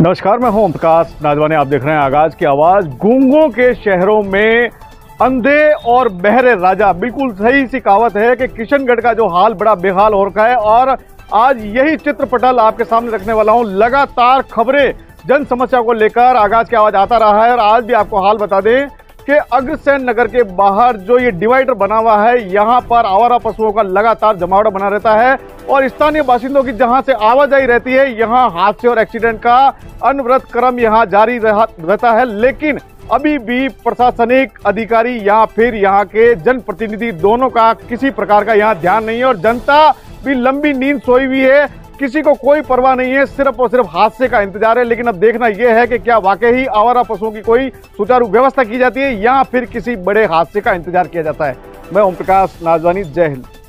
नमस्कार, मैं हूं ओम प्रकाश नाजवानी। आप देख रहे हैं आगाज की आवाज। गूंगों के शहरों में अंधे और बहरे राजा, बिल्कुल सही सी कहावत है कि किशनगढ़ का जो हाल बड़ा बेहाल हो रखा है। और आज यही चित्रपटल आपके सामने रखने वाला हूं। लगातार खबरें जन समस्या को लेकर आगाज की आवाज आता रहा है और आज भी आपको हाल बता दें कि अग्रसेन नगर के बाहर जो ये डिवाइडर बना हुआ है, यहाँ पर आवारा पशुओं का लगातार जमावड़ा बना रहता है और स्थानीय बाशिंदों की जहां से आवाजाही रहती है, यहाँ हादसे और एक्सीडेंट का अनवरत क्रम यहाँ जारी रहता है। लेकिन अभी भी प्रशासनिक अधिकारी या फिर यहाँ के जनप्रतिनिधि दोनों का किसी प्रकार का यहाँ ध्यान नहीं है और जनता भी लंबी नींद सोई हुई है। किसी को कोई परवाह नहीं है, सिर्फ और सिर्फ हादसे का इंतजार है। लेकिन अब देखना यह है कि क्या वाकई ही आवारा पशुओं की कोई सुचारू व्यवस्था की जाती है या फिर किसी बड़े हादसे का इंतजार किया जाता है। मैं ओम प्रकाश नाजवानी, जय हिंद।